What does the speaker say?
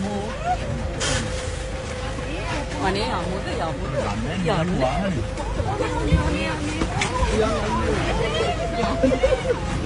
วันนี้เหรอมูสเหรอมูสเหรอ Giòn quá.